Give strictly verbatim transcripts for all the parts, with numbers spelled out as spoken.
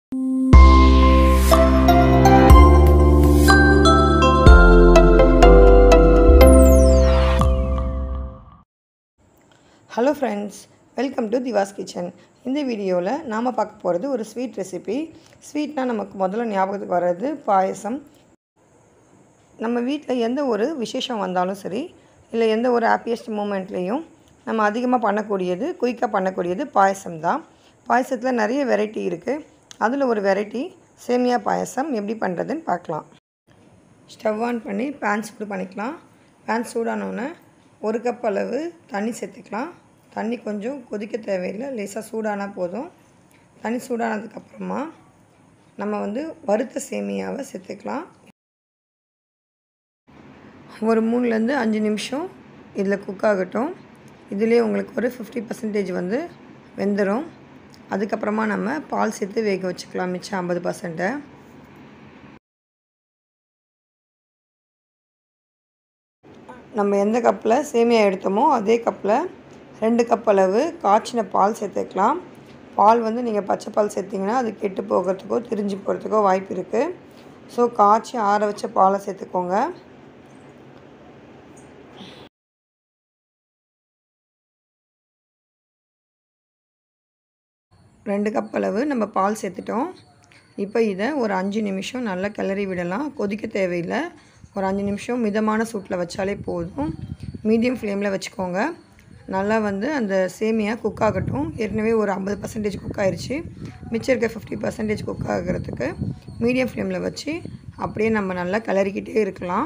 Hello friends, welcome to Dhivas kitchen. இந்த வீடியோல நாம பார்க்க போறது ஒரு ஸ்வீட் ரெசிபி. ஸ்வீட்னா நமக்கு முதல்ல ஞாபகத்துக்கு வர்றது பாயசம். நம்ம வீட்ல எந்த ஒரு விசேஷம் வந்தாலும் சரி இல்ல எந்த ஒரு ஹாப்பியஸ்ட் மொமெண்ட்லயும் நம்ம அதிகமா பண்ணக்கூடியது குயிக்கா பண்ணக்கூடியது பாயசம் தான். பாயசத்துல நிறைய வெரைட்டி இருக்கு. அதுல ஒரு வெரைட்டி சேமியா பாயசம் எப்படி பண்றதுன்னு பார்க்கலாம். ஸ்டவ் ஆன் பண்ணி pan சூடு பண்ணிக்கலாம். pan சூடான உடனே ஒரு கப் அளவு தண்ணி சேர்த்துக்கலாம். தண்ணி கொஞ்சம் கொதிக்க தேவையில்லை, லேசாக சூடானா போதும். தண்ணி சூடானதுக்கு அப்புறமா நம்ம வந்து வறுத்த சேமியாவை சேர்த்துக்கலாம். ஒரு மூணுலேருந்து அஞ்சு நிமிஷம் இதில் குக் ஆகட்டும். இதிலே உங்களுக்கு ஒரு ஃபிஃப்டி பர்சன்டேஜ் வந்து வெந்துடும். அதுக்கப்புறமா நம்ம பால் சேர்த்து வேக வச்சுக்கலாம் மிச்சம் ஐம்பது பர்சன்ட்டை. நம்ம எந்த கப்பில் சேமியா எடுத்தோமோ அதே கப்பில் ரெண்டு கப் அளவு காய்ச்சின பால் சேர்த்துக்கலாம். பால் வந்து நீங்கள் பச்சை பால் சேர்த்திங்கன்னா அது கெட்டு போகிறதுக்கோ திரிஞ்சு போகிறதுக்கோ வாய்ப்பு இருக்குது. ஸோ காய்ச்சி ஆற வச்ச பாலை சேர்த்துக்கோங்க. ரெண்டு கப் அளவு நம்ம பால் சேர்த்துட்டோம். இப்போ இதை ஒரு அஞ்சு நிமிஷம் நல்லா கிளறி விடலாம். கொதிக்க தேவையில்லை. ஒரு அஞ்சு நிமிஷம் மிதமான சூட்டில் வச்சாலே போதும். மீடியம் ஃப்ளேமில் வச்சுக்கோங்க. நல்லா வந்து அந்த சேமியா குக் ஆகட்டும். ஏற்கனவே ஒரு ஐம்பது பர்சன்டேஜ் குக் ஆயிடுச்சு. மிச்சம் இருக்க ஃபிஃப்டி பர்சன்டேஜ் குக் ஆகிறதுக்கு மீடியம் ஃப்ளேமில் வச்சு அப்படியே நம்ம நல்லா கிளறிக்கிட்டே இருக்கலாம்.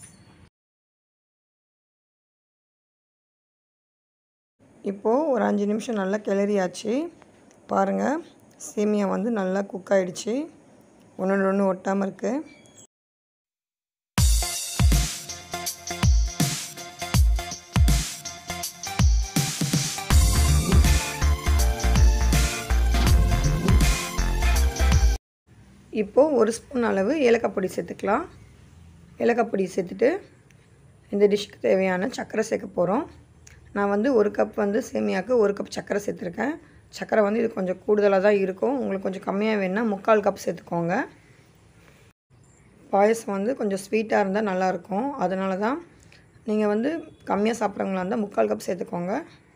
இப்போது ஒரு அஞ்சு நிமிஷம் நல்லா கிளறியாச்சு. பாருங்கள், சேமியா வந்து நல்லா குக் ஆகிடுச்சு. ஒன்று ஒன்று ஒட்டாமல் இருக்குது. இப்போது ஒரு ஸ்பூன் அளவு ஏலக்காய் பொடி சேர்த்துக்கலாம். ஏலக்காய் பொடி சேர்த்துட்டு இந்த டிஷ்ஷுக்கு தேவையான சர்க்கரை சேர்க்க போகிறோம். நான் வந்து ஒரு கப் வந்து சேமியாவுக்கு ஒரு கப் சர்க்கரை சேர்த்துருக்கேன். சர்க்கரை வந்து இது கொஞ்சம் கூடுதலாக தான் இருக்கும். உங்களுக்கு கொஞ்சம் கம்மியாக வேணுன்னா முக்கால் கப் சேர்த்துக்கோங்க. பாயசம் வந்து கொஞ்சம் ஸ்வீட்டாக இருந்தால் நல்லாயிருக்கும். அதனால தான் நீங்கள் வந்து கம்மியாக சாப்பிட்றவங்களா இருந்தால் முக்கால் கப் சேர்த்துக்கோங்க.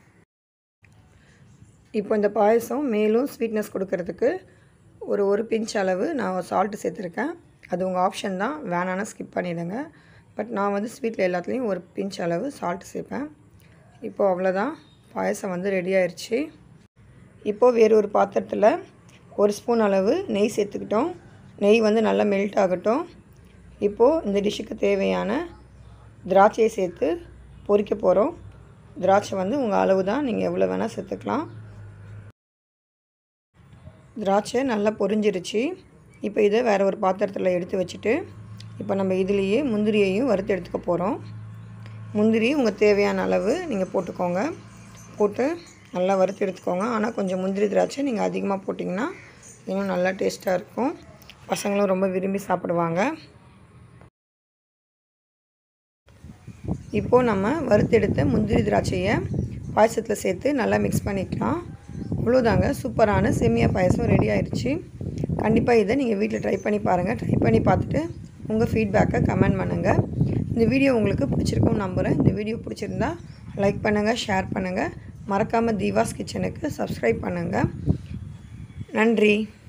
இப்போ இந்த பாயசம் மேலும் ஸ்வீட்னஸ் கொடுக்கறதுக்கு ஒரு ஒரு பிஞ்ச் அளவு நான் சால்ட்டு சேர்த்துருக்கேன். அது உங்கள் ஆப்ஷன் தான், வேணான்னா ஸ்கிப் பண்ணிவிடுங்க. பட் நான் வந்து ஸ்வீட்டில் எல்லாத்துலேயும் ஒரு பிஞ்ச் அளவு சால்ட்டு சேர்ப்பேன். இப்போது அவ்வளோதான், பாயசம் வந்து ரெடி ஆயிடுச்சு. இப்போது வேறு ஒரு பாத்திரத்தில் ஒரு ஸ்பூன் அளவு நெய் சேர்த்துக்கிட்டோம். நெய் வந்து நல்லா மெல்ட் ஆகட்டும். இப்போது இந்த டிஷ்ஷுக்கு தேவையான திராட்சையை சேர்த்து பொரிக்க போகிறோம். திராட்சை வந்து உங்கள் அளவு தான், நீங்கள் எவ்வளோ வேணால் சேர்த்துக்கலாம். திராட்சை நல்லா பொரிஞ்சிருச்சு. இப்போ இதை வேறு ஒரு பாத்திரத்தில் எடுத்து வச்சுட்டு இப்போ நம்ம இதுலேயே முந்திரியையும் வறுத்து எடுத்துக்க போகிறோம். முந்திரி உங்கள் தேவையான அளவு நீங்கள் போட்டுக்கோங்க. போட்டு நல்லா வறுத்து எடுத்துக்கோங்க. ஆனால் கொஞ்சம் முந்திரி திராட்சை நீங்கள் அதிகமாக போட்டிங்கன்னா இன்னும் நல்லா டேஸ்ட்டாக இருக்கும். பசங்களும் ரொம்ப விரும்பி சாப்பிடுவாங்க. இப்போது நம்ம வறுத்தெடுத்த முந்திரி திராட்சையை பாயசத்தில் சேர்த்து நல்லா மிக்ஸ் பண்ணிக்கலாம். அவ்வளோதாங்க, சூப்பரான சேமியா பாயசம் ரெடி ஆயிடுச்சு. கண்டிப்பாக இதை நீங்கள் வீட்டில் ட்ரை பண்ணி பாருங்கள். ட்ரை பண்ணி பார்த்துட்டு உங்கள் ஃபீட்பேக்கை கமெண்ட் பண்ணுங்கள். இந்த வீடியோ உங்களுக்கு பிடிச்சிருக்கும்னு நம்புகிறேன். இந்த வீடியோ பிடிச்சிருந்தா லைக் பண்ணுங்கள், ஷேர் பண்ணுங்கள். மறக்காமல் தீவாஸ் கிச்சனுக்கு சப்ஸ்கிரைப் பண்ணுங்கள். நன்றி.